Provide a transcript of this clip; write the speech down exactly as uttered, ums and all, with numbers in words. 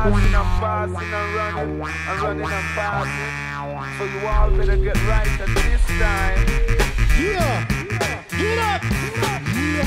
passing and passing and running and running and passing. So you all better get right at this time. Yeah, get up, yeah.